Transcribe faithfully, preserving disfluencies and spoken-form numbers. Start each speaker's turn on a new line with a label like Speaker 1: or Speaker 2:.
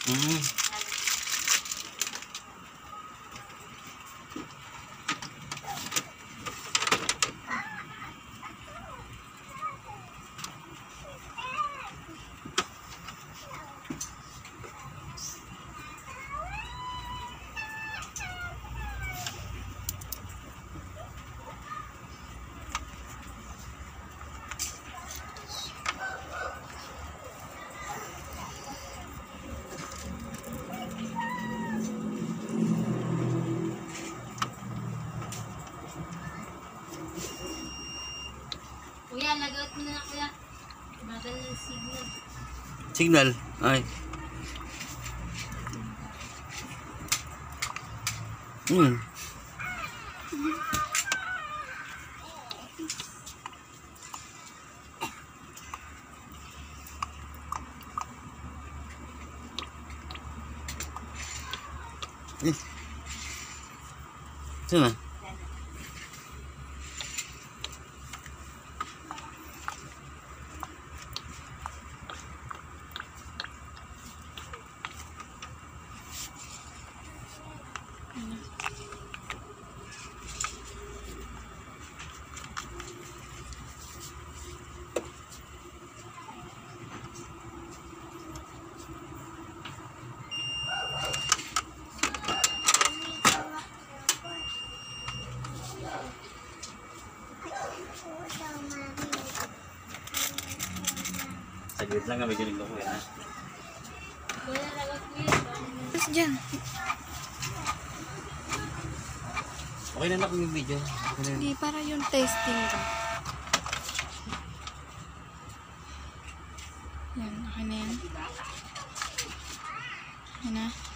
Speaker 1: Mm.
Speaker 2: Kuya, lagot mo na na kuya. Bagal ng signal.
Speaker 1: Signal? Ay. Hmm. Eh. Ito na. Saglit lang kami ganito ko yan.
Speaker 2: Kuya, lagot kuya.
Speaker 3: Tapos dyan.
Speaker 1: Okay na na kung yung video. Okay na yun.
Speaker 3: Hindi, para yung testing ka. Yan, okay na yan. Okay na.